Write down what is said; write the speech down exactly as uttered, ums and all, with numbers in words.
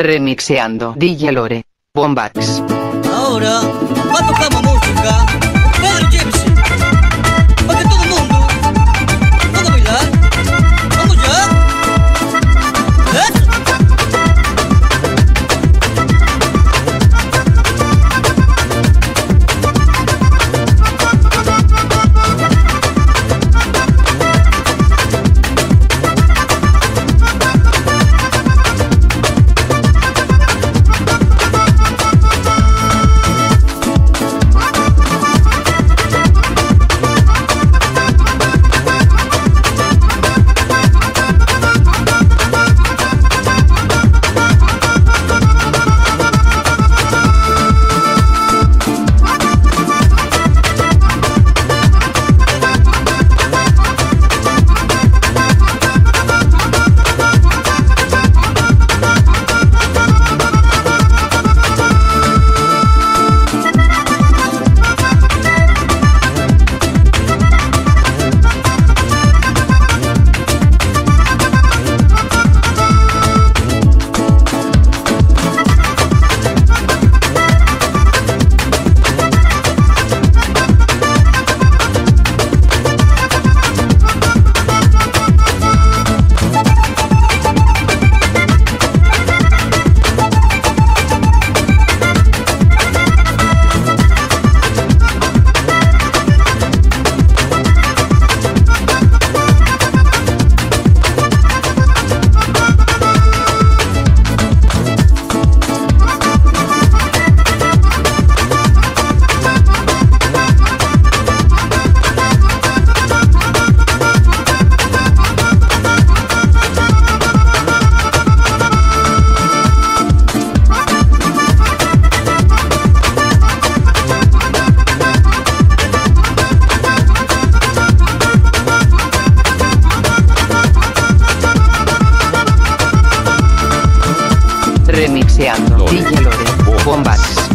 Remixeando D J Lore. Bombax. Ahora va a tocar música Pedro Gypsy, para que todo el mundo pueda bailar. Vamos ya. ¿Eso? Remixeando D J Lore. Bombax.